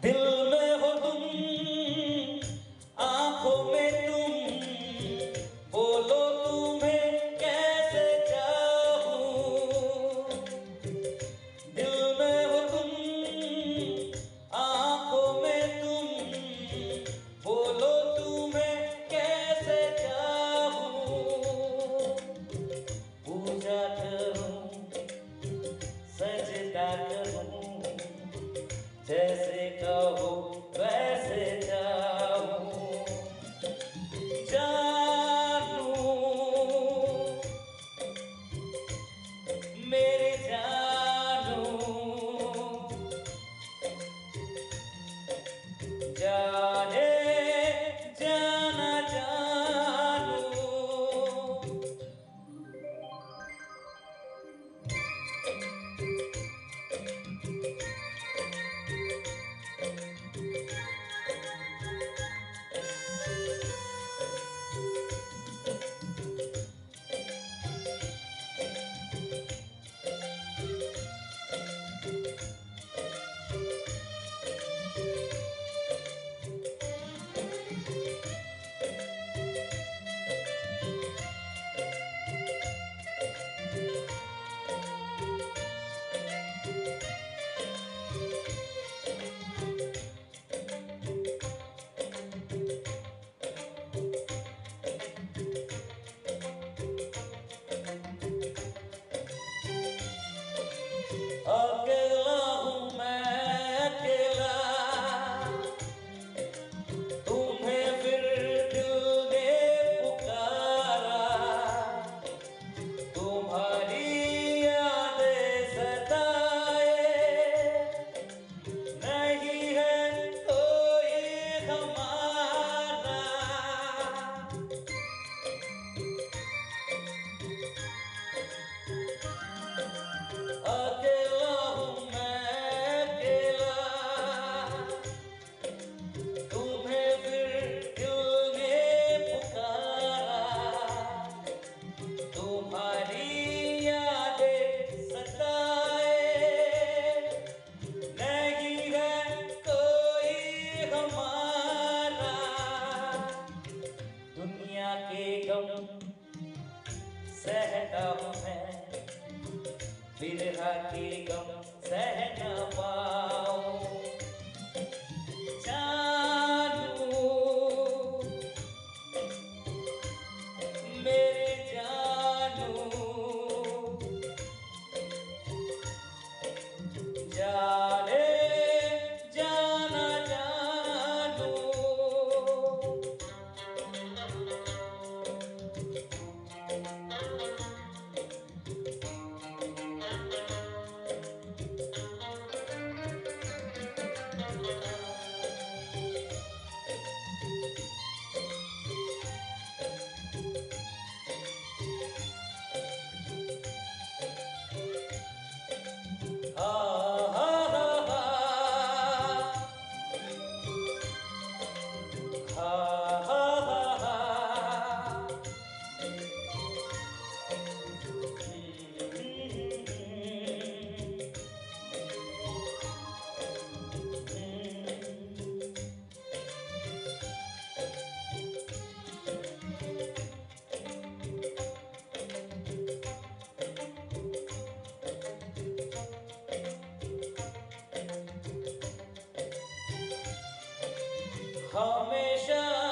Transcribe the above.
दिल में हो तुम, आंखों में तुम, बोलो तुम्हें कैसे चाहूं। दिल में हो तुम, आंखों में तुम, बोलो तुम्हें कैसे चाहूं। पूजा करूं, सजदा करूं, जैसे कहो वैसे जाऊं। जानू मेरे जानू, जाने जाना जानू। अकेला हूँ मैं अकेला, तुम्हें फिर दिल ने पुकारा। तुम्हारी यादें सताए, नहीं है कोई हमारा। अकेला हूँ मैं अकेला, तुम्हें फिर दिल ने पुकारा। तुम्हारी यादें सताए, नहीं है कोई हमारा। दुनिया के गम सहता हूँ मैं, विरह के गम सह न पाऊं। जानू मेरे जानू, जाने जाना जानू। हा हा हा हा हा हा हा। हमेशा